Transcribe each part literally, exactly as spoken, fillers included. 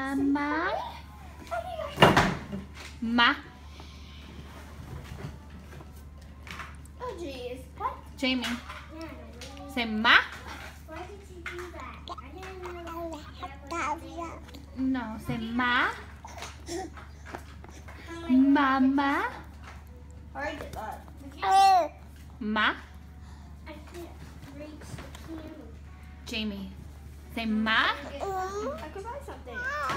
ma. Ma. Oh jeez. What? Jamie. Yeah, no, Say ma. why did you do that? I didn't know that was there. No, say ma. How am I gonna Mama. hard to that? Ma. I can't reach the camera. Jamie. Say ma. I could buy something.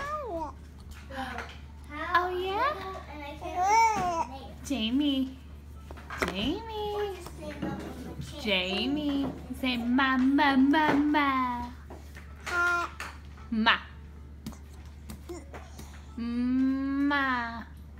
Oh yeah? And I can't reach Jamie. Jamie. the nail. Jamie. Say ma ma ma ma. Ma. Ma.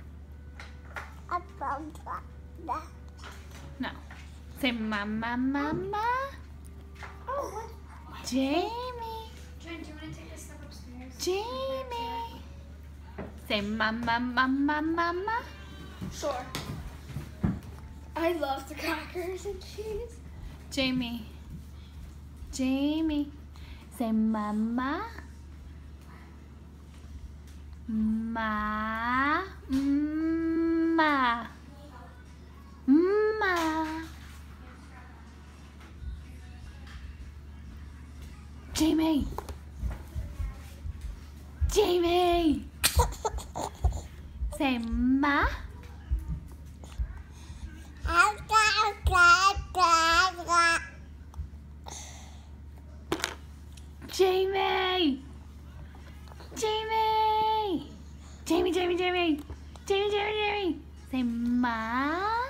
No. Say ma ma ma ma. Oh, what? Jamie. Jen, do you want to take a step upstairs? Jamie. Say ma ma ma ma ma ma. Sure. I love the crackers and cheese. Jamie. Jamie. Say mama. Ma. Ma. Ma. Jamie. Jamie. Say ma. Jamie! Jamie! Jamie, Jamie, Jamie! Jamie, Jamie, Jamie! Say ma.